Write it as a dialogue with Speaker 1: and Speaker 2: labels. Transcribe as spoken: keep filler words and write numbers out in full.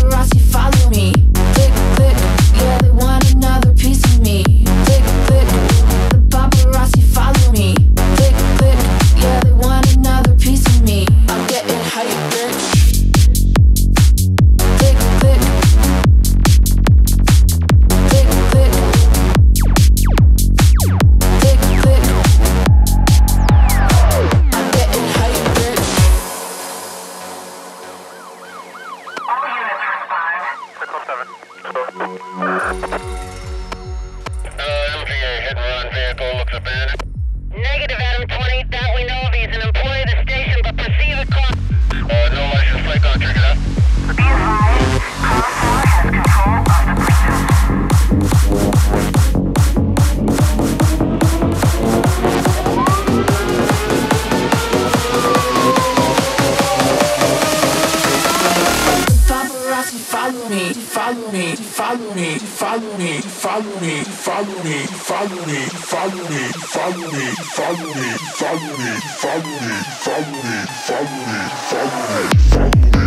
Speaker 1: paparazzi follow me. Click, click, yeah, they want another piece of me. Click, click, the paparazzi follow me. Click, click, yeah, they want another piece of me. I'm getting hype, bitch. Click, click, click, click, click, click. I'm getting hype, bitch.
Speaker 2: All units respond.
Speaker 3: Uh, M V A hit and run vehicle looks abandoned.
Speaker 2: Negative, Adam twenty. That we know of. He's an employee of the station, but perceive a car.
Speaker 3: Uh, no license plate, gonna check it out.
Speaker 2: Be advised, Crossfire has control of the precinct.
Speaker 1: Paparazzi follow me, follow me, follow me, follow me, follow me, follow me, follow me, follow me, follow me, follow me, follow me, follow me, follow me, follow me, follow me, follow me.